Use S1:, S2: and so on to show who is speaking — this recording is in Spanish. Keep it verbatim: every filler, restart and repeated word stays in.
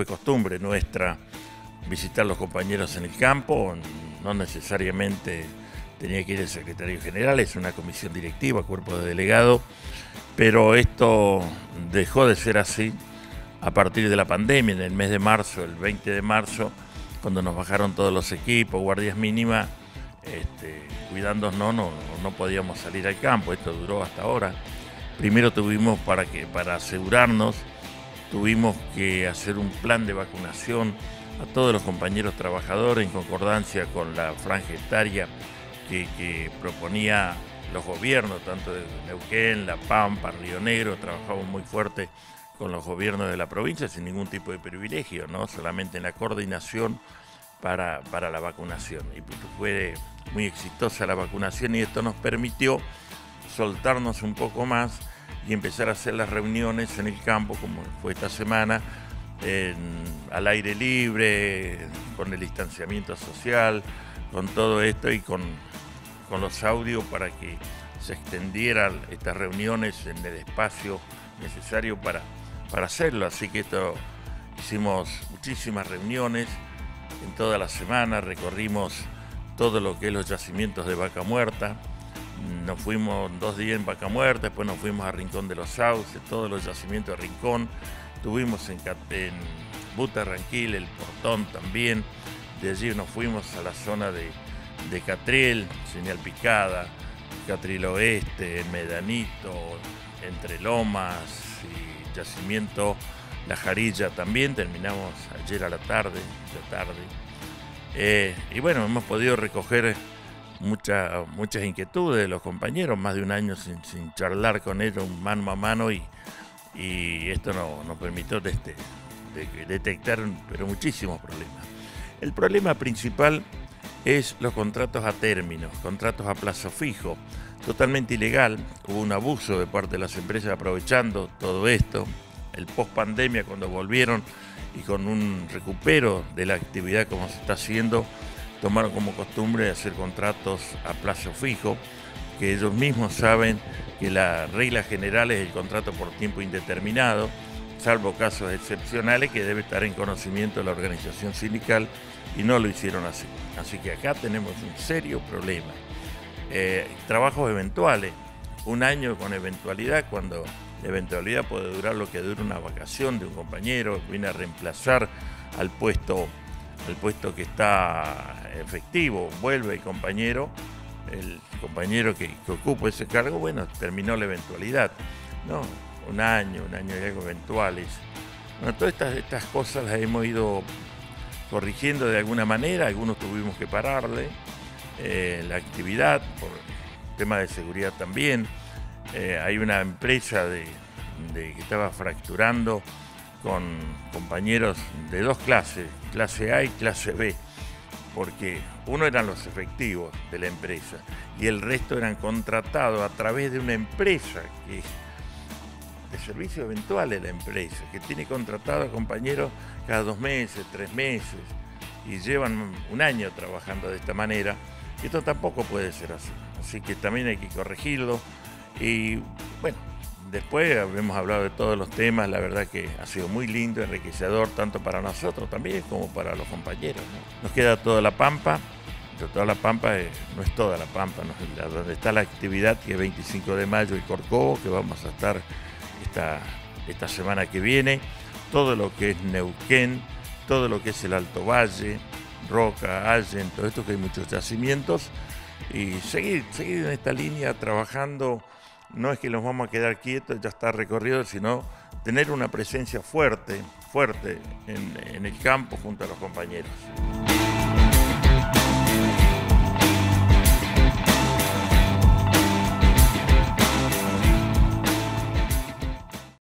S1: fue costumbre nuestra visitar a los compañeros en el campo, no necesariamente tenía que ir el secretario general, es una comisión directiva, cuerpo de delegado, pero esto dejó de ser así a partir de la pandemia, en el mes de marzo, el veinte de marzo, cuando nos bajaron todos los equipos, guardias mínimas, este, cuidándonos, no, no, no podíamos salir al campo, esto duró hasta ahora. Primero tuvimos, para, que, para asegurarnos, tuvimos que hacer un plan de vacunación a todos los compañeros trabajadores en concordancia con la franja etaria que, que proponía los gobiernos, tanto de Neuquén, La Pampa, Río Negro. Trabajamos muy fuerte con los gobiernos de la provincia sin ningún tipo de privilegio, ¿no? Solamente en la coordinación para, para la vacunación. Y fue muy exitosa la vacunación y esto nos permitió soltarnos un poco más y empezar a hacer las reuniones en el campo, como fue esta semana, en, al aire libre, con el distanciamiento social, con todo esto y con, con los audios para que se extendieran estas reuniones en el espacio necesario para, para hacerlo. Así que esto, hicimos muchísimas reuniones en toda la semana, recorrimos todo lo que es los yacimientos de vaca muerta. Nos fuimos dos días en Vaca Muerta, después nos fuimos a Rincón de los Sauces, todos los yacimientos de Rincón. Estuvimos en, en Butarranquil, El Portón también. De allí nos fuimos a la zona de, de Catriel, Señal Picada, Catriel Oeste, Medanito, Entre Lomas y Yacimiento La Jarilla también. Terminamos ayer a la tarde, de tarde. Eh, y bueno, hemos podido recoger Mucha, muchas inquietudes de los compañeros, más de un año sin, sin charlar con ellos mano a mano y, y esto no, nos permitió de este, de detectar pero muchísimos problemas. El problema principal es los contratos a términos, contratos a plazo fijo, totalmente ilegal. Hubo un abuso de parte de las empresas aprovechando todo esto, el post pandemia cuando volvieron y con un recupero de la actividad como se está haciendo, tomaron como costumbre hacer contratos a plazo fijo, que ellos mismos saben que la regla general es el contrato por tiempo indeterminado, salvo casos excepcionales que debe estar en conocimiento de la organización sindical, y no lo hicieron así. Así que acá tenemos un serio problema. Eh, trabajos eventuales, un año con eventualidad, cuando la eventualidad puede durar lo que dura una vacación de un compañero, viene a reemplazar al puesto el puesto que está efectivo, vuelve el compañero, el compañero que, que ocupa ese cargo, bueno, terminó la eventualidad, ¿no? Un año, un año y algo eventuales. Bueno, todas estas, estas cosas las hemos ido corrigiendo de alguna manera, algunos tuvimos que pararle eh, la actividad por tema de seguridad también. Eh, hay una empresa de, de, que estaba fracturando con compañeros de dos clases, clase A y clase B, porque uno eran los efectivos de la empresa y el resto eran contratados a través de una empresa que de servicio eventual de la empresa, que tiene contratado a compañeros cada dos meses, tres meses, y llevan un año trabajando de esta manera. Esto tampoco puede ser así, así que también hay que corregirlo. Y bueno, después hemos hablado de todos los temas, la verdad que ha sido muy lindo, enriquecedor, tanto para nosotros también como para los compañeros, ¿no? Nos queda toda La Pampa, pero toda La Pampa eh, no es toda La Pampa, ¿no? La, donde está la actividad, que es veinticinco de mayo y Corcovo, que vamos a estar esta, esta semana que viene, todo lo que es Neuquén, todo lo que es el Alto Valle, Roca, Allen, todo esto, que hay muchos yacimientos, y seguir, seguir en esta línea trabajando. No es que nos vamos a quedar quietos, ya está recorrido, sino tener una presencia fuerte, fuerte en, en el campo junto a los compañeros.